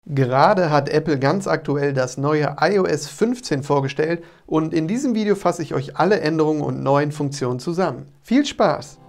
Gerade hat Apple ganz aktuell das neue iOS 15 vorgestellt und in diesem Video fasse ich euch alle Änderungen und neuen Funktionen zusammen. Viel Spaß!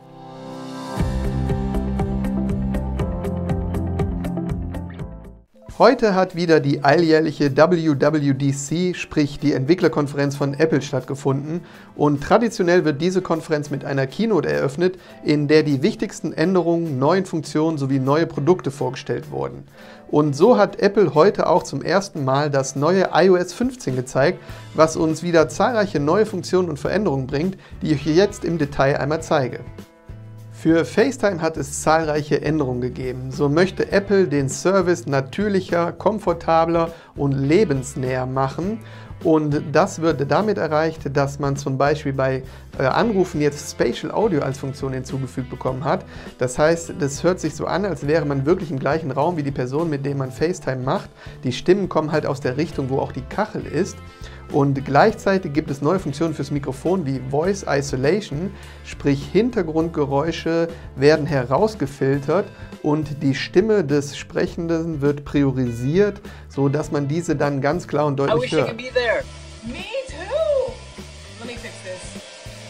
Heute hat wieder die alljährliche WWDC, sprich die Entwicklerkonferenz von Apple, stattgefunden und traditionell wird diese Konferenz mit einer Keynote eröffnet, in der die wichtigsten Änderungen, neuen Funktionen sowie neue Produkte vorgestellt wurden. Und so hat Apple heute auch zum ersten Mal das neue iOS 15 gezeigt, was uns wieder zahlreiche neue Funktionen und Veränderungen bringt, die ich hier jetzt im Detail einmal zeige. Für FaceTime hat es zahlreiche Änderungen gegeben. So möchte Apple den Service natürlicher, komfortabler und lebensnäher machen. Und das wird damit erreicht, dass man zum Beispiel bei Anrufen jetzt Spatial Audio als Funktion hinzugefügt bekommen hat. Das heißt, das hört sich so an, als wäre man wirklich im gleichen Raum wie die Person, mit der man FaceTime macht. Die Stimmen kommen halt aus der Richtung, wo auch die Kachel ist. Und gleichzeitig gibt es neue Funktionen fürs Mikrofon wie Voice Isolation, sprich Hintergrundgeräusche werden herausgefiltert und die Stimme des Sprechenden wird priorisiert, sodass man diese dann ganz klar und deutlich hört. Me too. Let me fix this.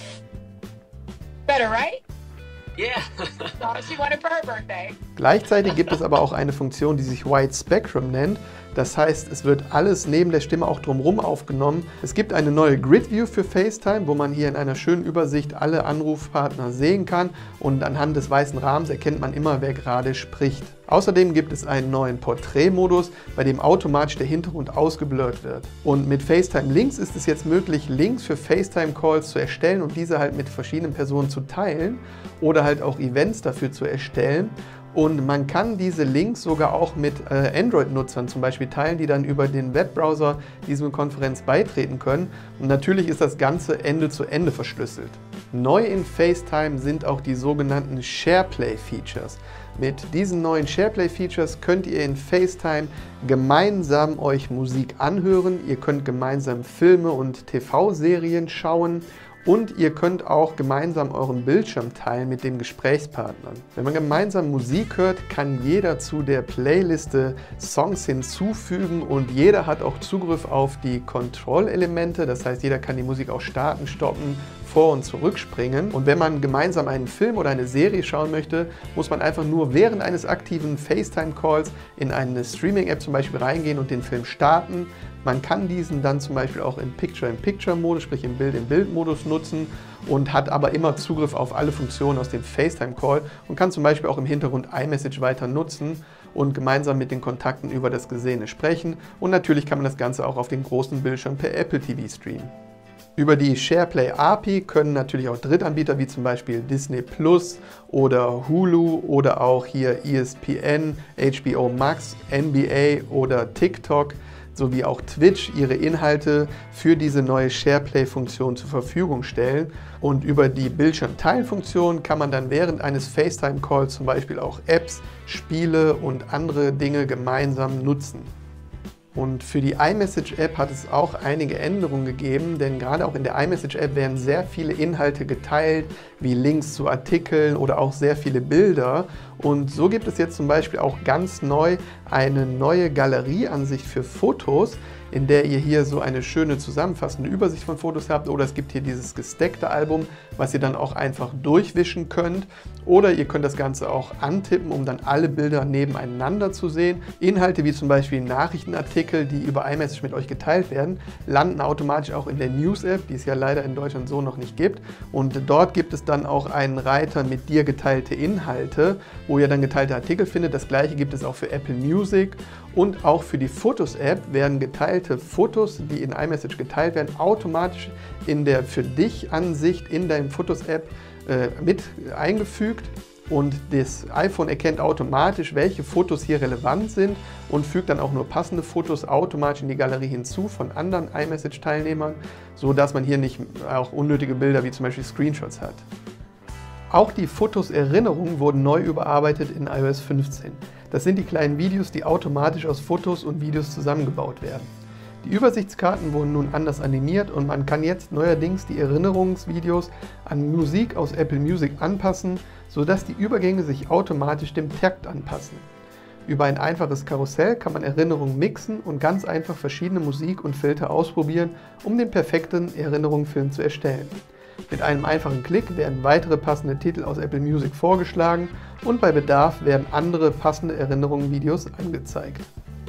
Better, right? Yeah. She wanted for her birthday. Gleichzeitig gibt es aber auch eine Funktion, die sich Wide Spectrum nennt. Das heißt, es wird alles neben der Stimme auch drumherum aufgenommen. Es gibt eine neue Grid View für FaceTime, wo man hier in einer schönen Übersicht alle Anrufpartner sehen kann und anhand des weißen Rahmens erkennt man immer, wer gerade spricht. Außerdem gibt es einen neuen Porträtmodus, bei dem automatisch der Hintergrund ausgeblurrt wird. Und mit FaceTime Links ist es jetzt möglich, Links für FaceTime-Calls zu erstellen und diese halt mit verschiedenen Personen zu teilen oder halt auch Events dafür zu erstellen. Und man kann diese Links sogar auch mit Android-Nutzern zum Beispiel teilen, die dann über den Webbrowser diesem Konferenz beitreten können. Und natürlich ist das Ganze Ende zu Ende verschlüsselt. Neu in FaceTime sind auch die sogenannten SharePlay-Features. Mit diesen neuen SharePlay-Features könnt ihr in FaceTime gemeinsam euch Musik anhören, ihr könnt gemeinsam Filme und TV-Serien schauen und ihr könnt auch gemeinsam euren Bildschirm teilen mit dem Gesprächspartner. Wenn man gemeinsam Musik hört, kann jeder zu der Playliste Songs hinzufügen und jeder hat auch Zugriff auf die Control-Elemente, das heißt, jeder kann die Musik auch starten, stoppen, vor- und zurückspringen. Und wenn man gemeinsam einen Film oder eine Serie schauen möchte, muss man einfach nur während eines aktiven FaceTime-Calls in eine Streaming-App zum Beispiel reingehen und den Film starten. Man kann diesen dann zum Beispiel auch im Picture-in-Picture-Modus, sprich im Bild-in-Bild-Modus nutzen und hat aber immer Zugriff auf alle Funktionen aus dem FaceTime-Call und kann zum Beispiel auch im Hintergrund iMessage weiter nutzen und gemeinsam mit den Kontakten über das Gesehene sprechen. Und natürlich kann man das Ganze auch auf den großen Bildschirm per Apple TV streamen. Über die SharePlay API können natürlich auch Drittanbieter wie zum Beispiel Disney Plus oder Hulu oder auch hier ESPN, HBO Max, NBA oder TikTok sowie auch Twitch ihre Inhalte für diese neue SharePlay-Funktion zur Verfügung stellen. Und über die Bildschirmteilen-Funktion kann man dann während eines FaceTime-Calls zum Beispiel auch Apps, Spiele und andere Dinge gemeinsam nutzen. Und für die iMessage-App hat es auch einige Änderungen gegeben, denn gerade auch in der iMessage-App werden sehr viele Inhalte geteilt, wie Links zu Artikeln oder auch sehr viele Bilder. Und so gibt es jetzt zum Beispiel auch ganz neu eine neue Galerieansicht für Fotos, in der ihr hier so eine schöne zusammenfassende Übersicht von Fotos habt, oder es gibt hier dieses gestackte Album, was ihr dann auch einfach durchwischen könnt, oder ihr könnt das Ganze auch antippen, um dann alle Bilder nebeneinander zu sehen. Inhalte wie zum Beispiel Nachrichtenartikel, die über iMessage mit euch geteilt werden, landen automatisch auch in der News-App, die es ja leider in Deutschland so noch nicht gibt, und dort gibt es dann auch einen Reiter mit dir geteilte Inhalte, wo ihr dann geteilte Artikel findet. Das gleiche gibt es auch für Apple Music und auch für die Fotos-App werden geteilte Fotos, die in iMessage geteilt werden, automatisch in der Für dich Ansicht in deinem Fotos-App mit eingefügt. Und das iPhone erkennt automatisch, welche Fotos hier relevant sind und fügt dann auch nur passende Fotos automatisch in die Galerie hinzu von anderen iMessage-Teilnehmern, sodass man hier nicht auch unnötige Bilder wie zum Beispiel Screenshots hat. Auch die Fotos-Erinnerungen wurden neu überarbeitet in iOS 15. Das sind die kleinen Videos, die automatisch aus Fotos und Videos zusammengebaut werden. Die Übersichtskarten wurden nun anders animiert und man kann jetzt neuerdings die Erinnerungsvideos an Musik aus Apple Music anpassen, sodass die Übergänge sich automatisch dem Takt anpassen. Über ein einfaches Karussell kann man Erinnerungen mixen und ganz einfach verschiedene Musik und Filter ausprobieren, um den perfekten Erinnerungsfilm zu erstellen. Mit einem einfachen Klick werden weitere passende Titel aus Apple Music vorgeschlagen und bei Bedarf werden andere passende Erinnerungsvideos angezeigt.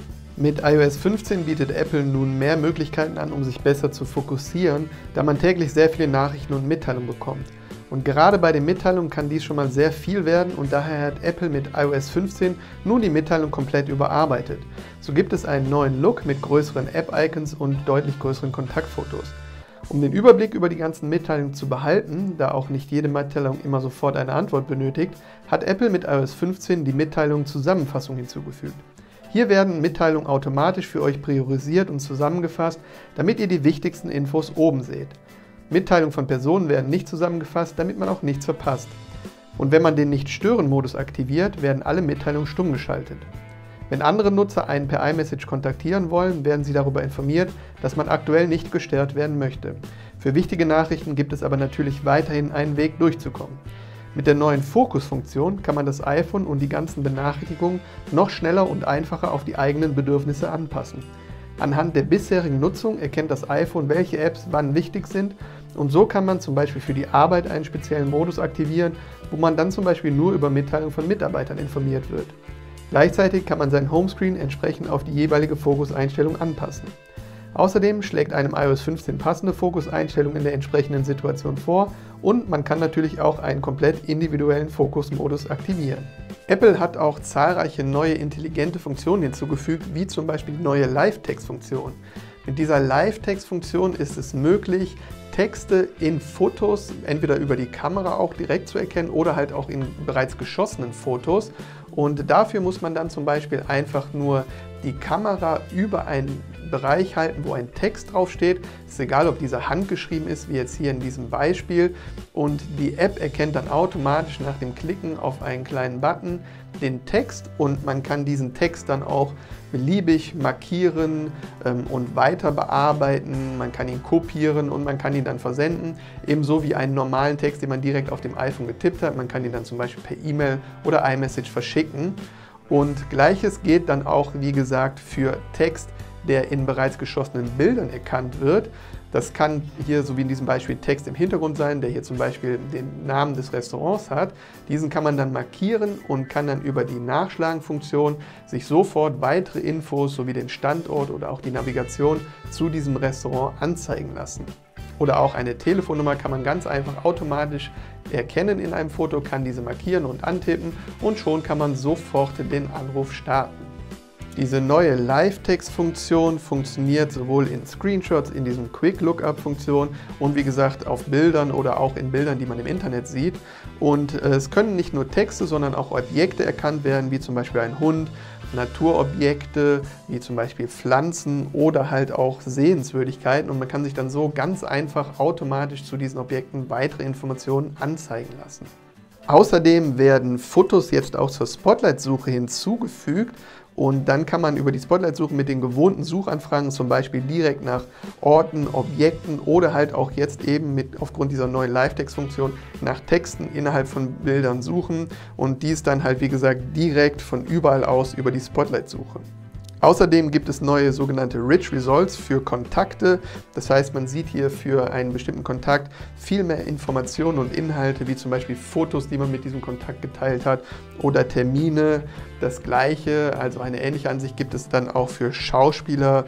Mit iOS 15 bietet Apple nun mehr Möglichkeiten an, um sich besser zu fokussieren, da man täglich sehr viele Nachrichten und Mitteilungen bekommt. Und gerade bei den Mitteilungen kann dies schon mal sehr viel werden und daher hat Apple mit iOS 15 nun die Mitteilung komplett überarbeitet. So gibt es einen neuen Look mit größeren App-Icons und deutlich größeren Kontaktfotos. Um den Überblick über die ganzen Mitteilungen zu behalten, da auch nicht jede Mitteilung immer sofort eine Antwort benötigt, hat Apple mit iOS 15 die Mitteilung Zusammenfassung hinzugefügt. Hier werden Mitteilungen automatisch für euch priorisiert und zusammengefasst, damit ihr die wichtigsten Infos oben seht. Mitteilungen von Personen werden nicht zusammengefasst, damit man auch nichts verpasst. Und wenn man den Nicht-Stören-Modus aktiviert, werden alle Mitteilungen stumm geschaltet. Wenn andere Nutzer einen per iMessage kontaktieren wollen, werden sie darüber informiert, dass man aktuell nicht gestört werden möchte. Für wichtige Nachrichten gibt es aber natürlich weiterhin einen Weg durchzukommen. Mit der neuen Fokus-Funktion kann man das iPhone und die ganzen Benachrichtigungen noch schneller und einfacher auf die eigenen Bedürfnisse anpassen. Anhand der bisherigen Nutzung erkennt das iPhone, welche Apps wann wichtig sind und so kann man zum Beispiel für die Arbeit einen speziellen Modus aktivieren, wo man dann zum Beispiel nur über Mitteilungen von Mitarbeitern informiert wird. Gleichzeitig kann man sein Homescreen entsprechend auf die jeweilige Fokuseinstellung anpassen. Außerdem schlägt einem iOS 15 passende Fokuseinstellung in der entsprechenden Situation vor und man kann natürlich auch einen komplett individuellen Fokusmodus aktivieren. Apple hat auch zahlreiche neue intelligente Funktionen hinzugefügt, wie zum Beispiel die neue Live-Text-Funktion. Mit dieser Live-Text-Funktion ist es möglich, Texte in Fotos entweder über die Kamera auch direkt zu erkennen oder halt auch in bereits geschossenen Fotos. Und dafür muss man dann zum Beispiel einfach nur die Kamera über einen Bereich halten, wo ein Text draufsteht. Es ist egal, ob dieser handgeschrieben ist, wie jetzt hier in diesem Beispiel. Und die App erkennt dann automatisch nach dem Klicken auf einen kleinen Button den Text und man kann diesen Text dann auch beliebig markieren und weiter bearbeiten. Man kann ihn kopieren und man kann ihn dann versenden. Ebenso wie einen normalen Text, den man direkt auf dem iPhone getippt hat. Man kann ihn dann zum Beispiel per E-Mail oder iMessage verschicken. Und Gleiches geht dann auch, wie gesagt, für Text, der in bereits geschossenen Bildern erkannt wird. Das kann hier, so wie in diesem Beispiel, Text im Hintergrund sein, der hier zum Beispiel den Namen des Restaurants hat. Diesen kann man dann markieren und kann dann über die Nachschlagen-Funktion sich sofort weitere Infos sowie den Standort oder auch die Navigation zu diesem Restaurant anzeigen lassen. Oder auch eine Telefonnummer kann man ganz einfach automatisch erkennen in einem Foto, kann diese markieren und antippen und schon kann man sofort den Anruf starten. Diese neue Live-Text-Funktion funktioniert sowohl in Screenshots, in diesem Quick-Lookup-Funktion und wie gesagt auf Bildern oder auch in Bildern, die man im Internet sieht. Und es können nicht nur Texte, sondern auch Objekte erkannt werden, wie zum Beispiel ein Hund, Naturobjekte, wie zum Beispiel Pflanzen oder halt auch Sehenswürdigkeiten. Und man kann sich dann so ganz einfach automatisch zu diesen Objekten weitere Informationen anzeigen lassen. Außerdem werden Fotos jetzt auch zur Spotlight-Suche hinzugefügt. Und dann kann man über die Spotlight-Suche mit den gewohnten Suchanfragen zum Beispiel direkt nach Orten, Objekten oder halt auch jetzt eben aufgrund dieser neuen Live-Text-Funktion nach Texten innerhalb von Bildern suchen und dies dann halt wie gesagt direkt von überall aus über die Spotlight-Suche. Außerdem gibt es neue sogenannte Rich Results für Kontakte. Das heißt, man sieht hier für einen bestimmten Kontakt viel mehr Informationen und Inhalte, wie zum Beispiel Fotos, die man mit diesem Kontakt geteilt hat oder Termine. Das Gleiche, also eine ähnliche Ansicht gibt es dann auch für Schauspieler,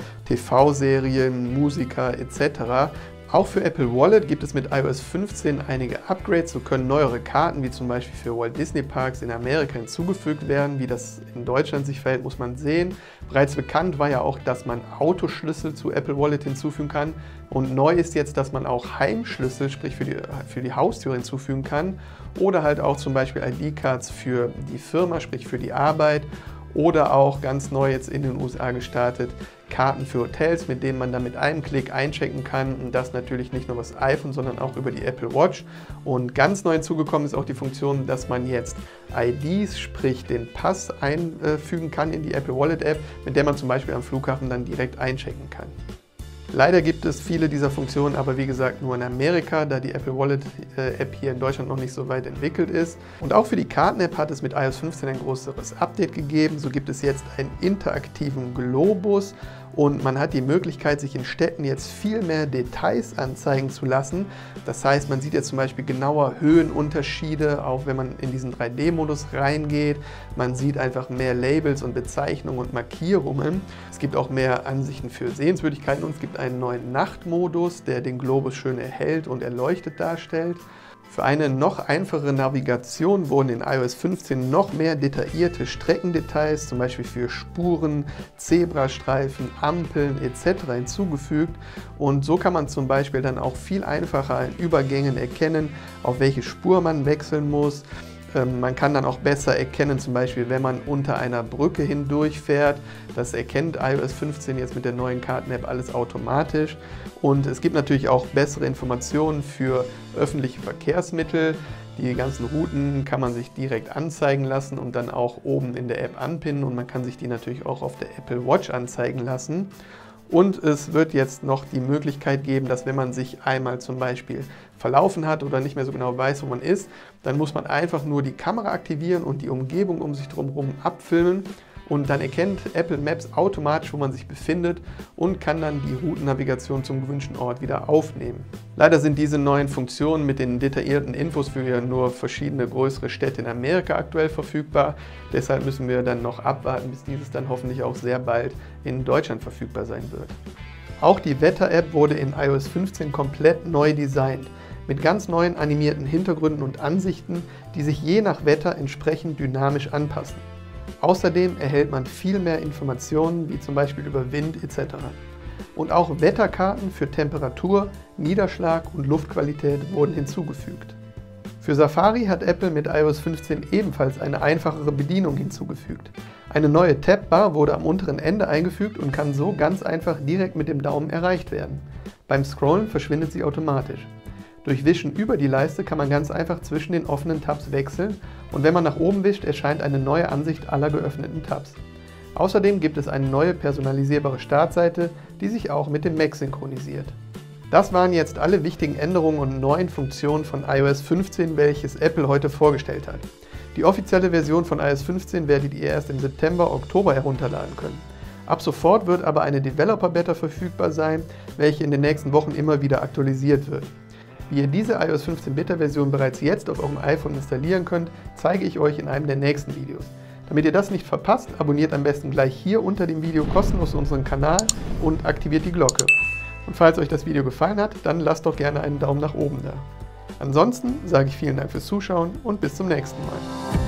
TV-Serien, Musiker etc. Auch für Apple Wallet gibt es mit iOS 15 einige Upgrades, so können neuere Karten, wie zum Beispiel für Walt Disney Parks in Amerika hinzugefügt werden. Wie das in Deutschland sich verhält, muss man sehen. Bereits bekannt war ja auch, dass man Autoschlüssel zu Apple Wallet hinzufügen kann. Und neu ist jetzt, dass man auch Heimschlüssel, sprich für die Haustür hinzufügen kann. Oder halt auch zum Beispiel ID-Cards für die Firma, sprich für die Arbeit. Oder auch ganz neu jetzt in den USA gestartet, Karten für Hotels, mit denen man dann mit einem Klick einchecken kann. Und das natürlich nicht nur über das iPhone, sondern auch über die Apple Watch. Und ganz neu hinzugekommen ist auch die Funktion, dass man jetzt IDs, sprich den Pass einfügen kann in die Apple Wallet App, mit der man zum Beispiel am Flughafen dann direkt einchecken kann. Leider gibt es viele dieser Funktionen aber wie gesagt nur in Amerika, da die Apple Wallet App hier in Deutschland noch nicht so weit entwickelt ist. Und auch für die Karten-App hat es mit iOS 15 ein größeres Update gegeben. So gibt es jetzt einen interaktiven Globus und man hat die Möglichkeit, sich in Städten jetzt viel mehr Details anzeigen zu lassen. Das heißt, man sieht jetzt zum Beispiel genauer Höhenunterschiede, auch wenn man in diesen 3D-Modus reingeht. Man sieht einfach mehr Labels und Bezeichnungen und Markierungen. Es gibt auch mehr Ansichten für Sehenswürdigkeiten und es gibt einen neuen Nachtmodus, der den Globus schön erhellt und erleuchtet darstellt. Für eine noch einfachere Navigation wurden in iOS 15 noch mehr detaillierte Streckendetails, zum Beispiel für Spuren, Zebrastreifen, Ampeln etc. hinzugefügt. Und so kann man zum Beispiel dann auch viel einfacher in Übergängen erkennen, auf welche Spur man wechseln muss. Man kann dann auch besser erkennen, zum Beispiel wenn man unter einer Brücke hindurch fährt. Das erkennt iOS 15 jetzt mit der neuen Karten-App alles automatisch. Und es gibt natürlich auch bessere Informationen für öffentliche Verkehrsmittel. Die ganzen Routen kann man sich direkt anzeigen lassen und dann auch oben in der App anpinnen. Und man kann sich die natürlich auch auf der Apple Watch anzeigen lassen. Und es wird jetzt noch die Möglichkeit geben, dass wenn man sich einmal zum Beispiel verlaufen hat oder nicht mehr so genau weiß, wo man ist, dann muss man einfach nur die Kamera aktivieren und die Umgebung um sich drumherum abfilmen. Und dann erkennt Apple Maps automatisch, wo man sich befindet und kann dann die Routennavigation zum gewünschten Ort wieder aufnehmen. Leider sind diese neuen Funktionen mit den detaillierten Infos für nur verschiedene größere Städte in Amerika aktuell verfügbar. Deshalb müssen wir dann noch abwarten, bis dieses dann hoffentlich auch sehr bald in Deutschland verfügbar sein wird. Auch die Wetter-App wurde in iOS 15 komplett neu designt, mit ganz neuen animierten Hintergründen und Ansichten, die sich je nach Wetter entsprechend dynamisch anpassen. Außerdem erhält man viel mehr Informationen, wie zum Beispiel über Wind etc. Und auch Wetterkarten für Temperatur, Niederschlag und Luftqualität wurden hinzugefügt. Für Safari hat Apple mit iOS 15 ebenfalls eine einfachere Bedienung hinzugefügt. Eine neue Tab-Bar wurde am unteren Ende eingefügt und kann so ganz einfach direkt mit dem Daumen erreicht werden. Beim Scrollen verschwindet sie automatisch. Durch Wischen über die Leiste kann man ganz einfach zwischen den offenen Tabs wechseln und wenn man nach oben wischt, erscheint eine neue Ansicht aller geöffneten Tabs. Außerdem gibt es eine neue personalisierbare Startseite, die sich auch mit dem Mac synchronisiert. Das waren jetzt alle wichtigen Änderungen und neuen Funktionen von iOS 15, welches Apple heute vorgestellt hat. Die offizielle Version von iOS 15 werdet ihr erst im September, Oktober herunterladen können. Ab sofort wird aber eine Developer-Beta verfügbar sein, welche in den nächsten Wochen immer wieder aktualisiert wird. Wie ihr diese iOS 15 Beta-Version bereits jetzt auf eurem iPhone installieren könnt, zeige ich euch in einem der nächsten Videos. Damit ihr das nicht verpasst, abonniert am besten gleich hier unter dem Video kostenlos unseren Kanal und aktiviert die Glocke. Und falls euch das Video gefallen hat, dann lasst doch gerne einen Daumen nach oben da. Ansonsten sage ich vielen Dank fürs Zuschauen und bis zum nächsten Mal.